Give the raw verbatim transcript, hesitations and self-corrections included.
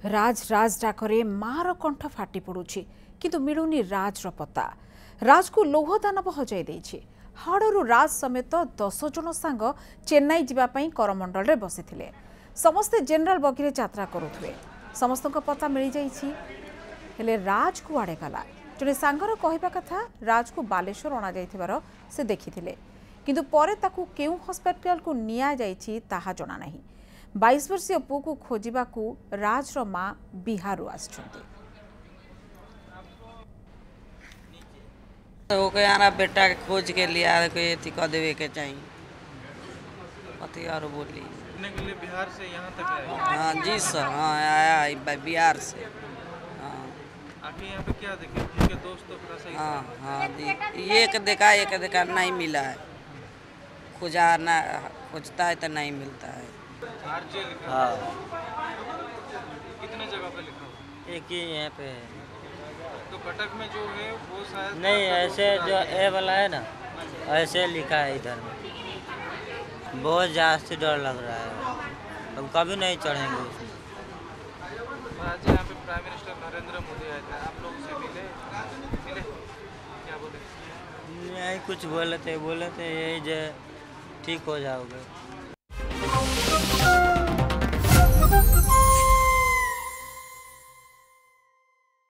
राज राज डाकरे मार कंठ फाटी पड़ुछि किंतु मिलुनी राज पता। राज को लौह दानव हजाई देछि। हाड़ू राज समेत दस जन सांग चेन्नई जीवाई करमंडल में बसी समस्ते जेनराल बगिरे यात्रा करुथे। समस्त पता मिल जाइछि हेले राज को आड़े गला। जड़े सांगर कहवा कथा राज को बालेश्वर अणा जाइथिबार से देखिथिले किंतु परे ताकू केउ हॉस्पिटल को निया जाइछि ताहा जणा नाही। बाईस वर्षीय पुओ को खोजिबाकू राजर मां बिहारू आछंती। वो के आना बेटा के खोज के लिया कोई अथी कह देवे के चाहिए अथी और बोली के लिए बिहार से यहाँ तक आए। हाँ जी सर, हाँ आया है बिहार से। हाँ आके यहाँ पे क्या देखे उनके दोस्त तो थोड़ा सही। हाँ हाँ जी, एक देखा एक देखा नहीं मिला है। खोजा ना खोजता है तो नहीं मिलता है। आरजे लिखा हाँ कितने जगह पे लिखा हुआ? एक ही यहाँ पे है। तो कटक में जो है वो शायद नहीं, ऐसे जो ए वाला है ना ऐसे लिखा है इधर में। बहुत जास्ती डर लग रहा है, हम कभी नहीं चढ़ेंगे उसमें। आज यहाँ पे प्राइम मिनिस्टर नरेंद्र मोदी आए थे, आप लोगों से मिले मिले क्या बोले? यही कुछ बोले थे बोले थे यही जो ठीक हो जाओगे।